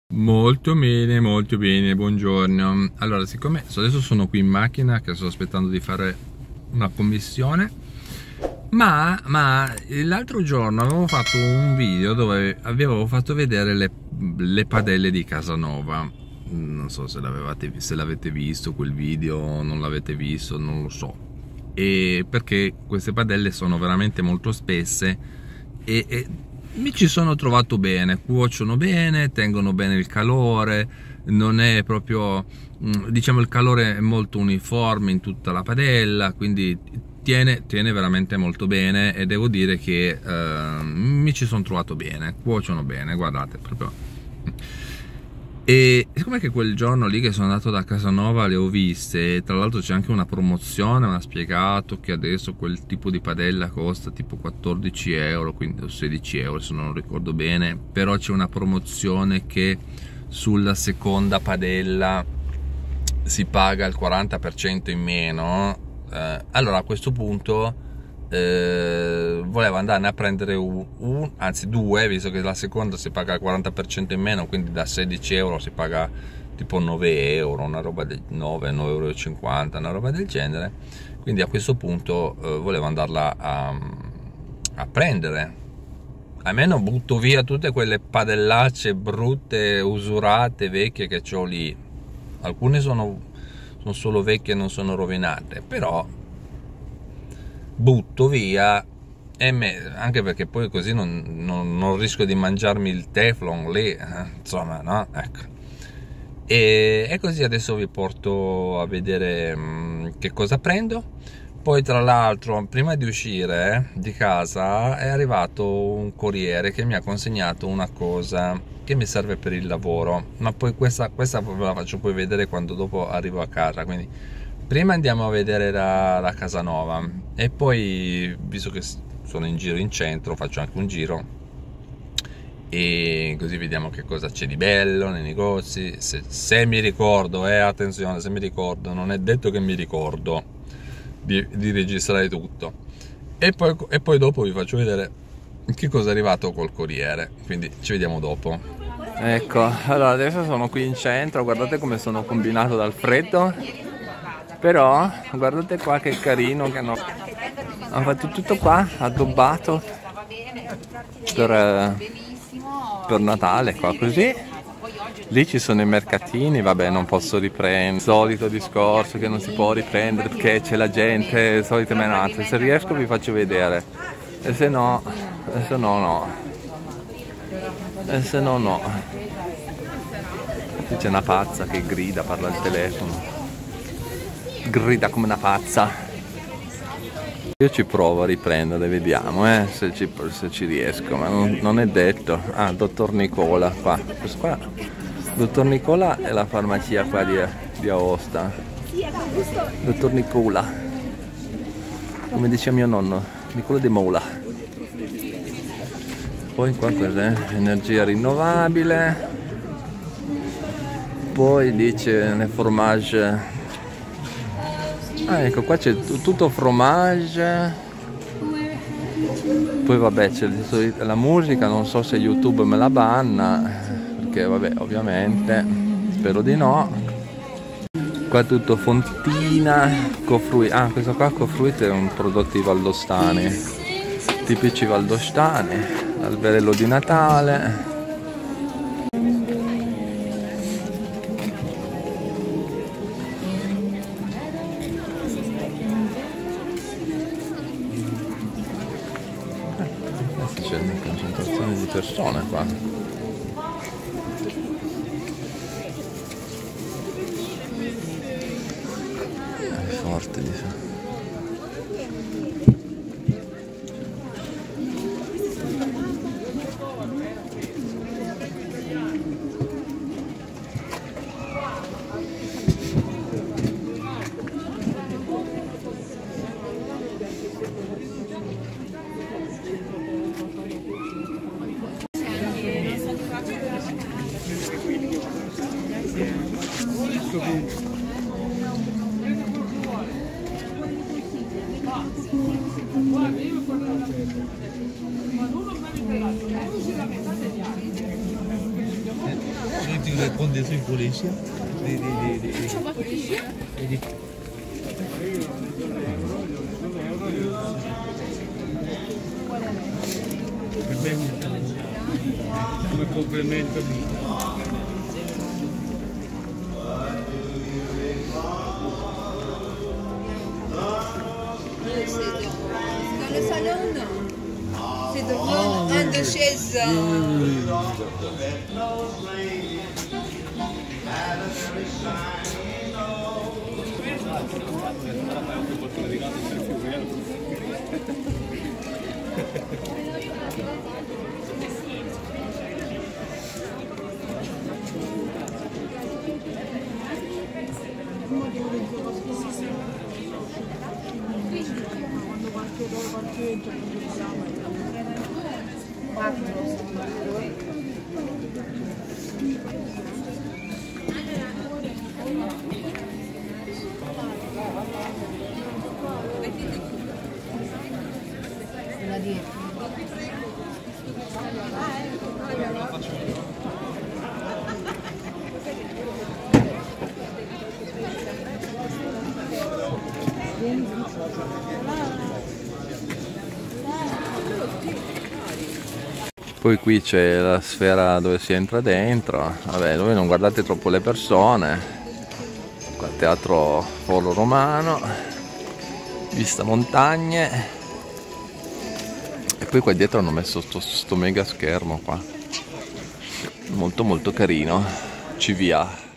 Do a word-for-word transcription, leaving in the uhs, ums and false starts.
Molto bene, molto bene, buongiorno. Allora, siccome adesso sono qui in macchina che sto aspettando di fare una commissione, ma, ma l'altro giorno avevo fatto un video dove avevo fatto vedere le, le padelle di Casanova. Non so se l'avete se l'avete visto quel video, non l'avete visto, non lo so. E perché queste padelle sono veramente molto spesse e, e mi ci sono trovato bene, cuociono bene, tengono bene il calore, non è proprio, diciamo, il calore è molto uniforme in tutta la padella, quindi tiene, tiene veramente molto bene e devo dire che eh, mi ci sono trovato bene, cuociono bene, guardate, proprio. E siccome che quel giorno lì che sono andato da Casanova le ho viste, tra l'altro c'è anche una promozione, mi ha spiegato che adesso quel tipo di padella costa tipo quattordici euro, quindi sedici euro se non ricordo bene, però c'è una promozione che sulla seconda padella si paga il quaranta per cento in meno. Eh, allora a questo punto Eh, volevo andarne a prendere un, un, anzi due, visto che la seconda si paga il quaranta per cento in meno, quindi da sedici euro si paga tipo nove euro, una roba del nove, nove euro e cinquanta, una roba del genere. Quindi a questo punto eh, volevo andarla a, a prendere, almeno butto via tutte quelle padellacce brutte, usurate, vecchie che ho lì. Alcune sono, sono solo vecchie e non sono rovinate, però butto via, e me, anche perché poi così non, non, non rischio di mangiarmi il teflon lì, eh, insomma, no? Ecco. E, e così adesso vi porto a vedere mh, che cosa prendo. Poi tra l'altro prima di uscire di casa è arrivato un corriere che mi ha consegnato una cosa che mi serve per il lavoro, ma poi questa, questa ve la faccio poi vedere quando dopo arrivo a casa, quindi prima andiamo a vedere la, la Casanova e poi, visto che sono in giro in centro, faccio anche un giro e così vediamo che cosa c'è di bello nei negozi. Se, se mi ricordo, eh, attenzione, se mi ricordo, non è detto che mi ricordo di, di registrare tutto. E poi, e poi dopo vi faccio vedere che cosa è arrivato col corriere, quindi ci vediamo dopo. Ecco, allora adesso sono qui in centro, guardate come sono combinato dal freddo. Però guardate qua che carino che hanno, hanno fatto tutto qua addobbato per, per Natale qua così. Lì ci sono i mercatini, vabbè non posso riprendere, solito discorso che non si può riprendere perché c'è la gente, solite menate. Se riesco vi faccio vedere e se no, e se no no, e se no no. Qui c'è una pazza che grida, parla al telefono, grida come una pazza. Io ci provo a riprendere, vediamo eh, se, ci, se ci riesco, ma non, non è detto. Ah, dottor Nicola qua. Questo qua, dottor Nicola è la farmacia qua di, di Aosta. Dottor Nicola, come diceva mio nonno, Nicola de Mola. Poi qua cos'è? Energia rinnovabile. Poi dice le fromage. Ah, ecco, qua c'è tutto fromage. Poi vabbè c'è la musica, non so se YouTube me la banna, perché vabbè ovviamente spero di no. Qua tutto fontina, cofruit. Ah, questo qua cofruit è un prodotti valdostani, tipici valdostani, alberello di Natale. C'è una concentrazione di persone qua. È forte di sé. tu répondre des trucs pour les chiens. Des, des, des, des, des... des... Come complemento di... Dans le salon, non. C'est de prendre un de chaises. Poi qui c'è la sfera dove si entra dentro, vabbè, voi non guardate troppo le persone, qua teatro Foro Romano, vista montagne, e poi qua dietro hanno messo sto, sto mega schermo qua, molto molto carino, C V A.